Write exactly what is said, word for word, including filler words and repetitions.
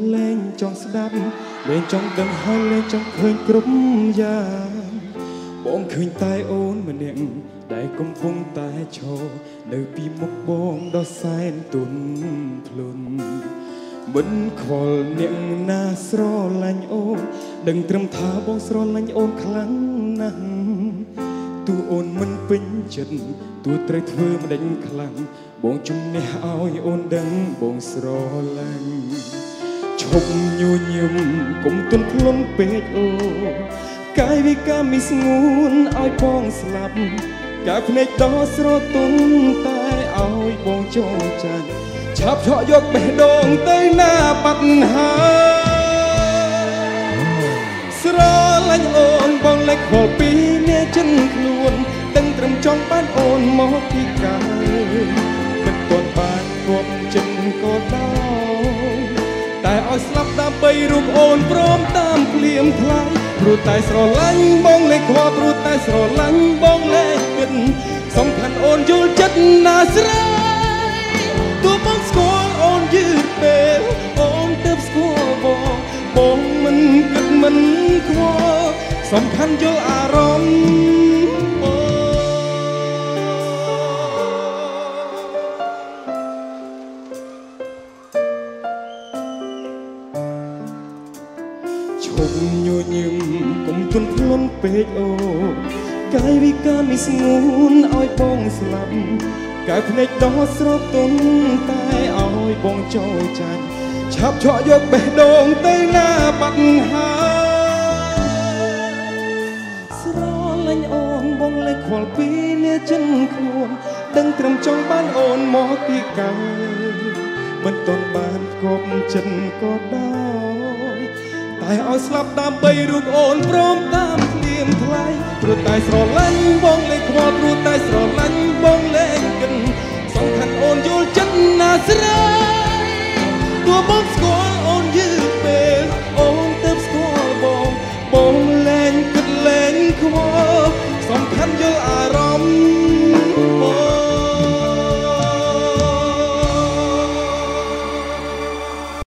លែងចង់ស្ដាប់លែងចង់ដឹងហើយលែងចង់ឃើញគ្រប់យ៉ាងបងឃើញតែអូនម្នាក់ដែលកំពុងតែឈរនៅពីមុខបងដ៏សែនទន់ភ្លន់មិនខ្វល់អ្នកណាស្រឡាញ់អូនដឹងត្រឹមថាបងស្រឡាញ់អូនខ្លាំងណាស់ទូអូនមិនពេញចិត្តទូត្រូវធ្វើម្ដេចខ្លាំងបងជំនះឲ្យអូនដឹងបងស្រឡាញ់ឈប់ញញឹមកុំទន់ភ្លន់ពេកអូកាយវិការមីស្ងួនឲ្យបងស្លាប់កាភ្នែកដោះស្រទន់តែឲ្យបងចងចាញ់ឆាប់ឆក់យកបេះដូងទៅណាបាត់ហើយស្រឡាញ់អូនបងលេចខលពីអ្នកចិនខ្លួនដឹងត្រឹមចង់បានអូនមកពីកាយមិនទាន់បានគប់ចិនក៏ដោយតែឲ្យស្លាប់ដើម្បីរូបអូនព្រមតាមភ្លៀមថ្លៃព្រោះតែស្រឡាញ់បងលេចខ្វល់ព្រោះតែស្រឡាញ់បងលេចគិតសំខាន់អូនយល់ចិត្តណាស្រីទោះបងស្គាល់អូនយឺតពេលអូនទៅស្គាល់បងបងមិនគិតមិនខ្វល់សំខាន់យល់អារម្មណ៍ឈប់ញញឹមកុំទន់ភ្លន់ពេកអូកាយវិការមីស្ងួនឲ្យបងស្លាប់កាយភ្នែកដោះស្រទន់តែឲ្យបងចោលចាញ់ឆាប់ឆក់យកបេះដូងទៅណាបាត់ហើយស្រឡាញ់អូនបងលេចខ្វល់ពីអ្នកចិនខ្លួនដឹងត្រឹមចង់បានអូនមកពីកាយមិនទាន់បានគប់ចិត្តក៏ដោយតែឲ្យស្លាប់ដើម្បីរូបអូនព្រមតាមភ្លៀមថ្លៃព្រោះតែស្រឡាញ់បងលេចខ្វល់ព្រោះតែស្រឡាញ់បងលេចគិនសំខាន់អូនយល់ចិត្តណាស្រីទោះបងស្គាល់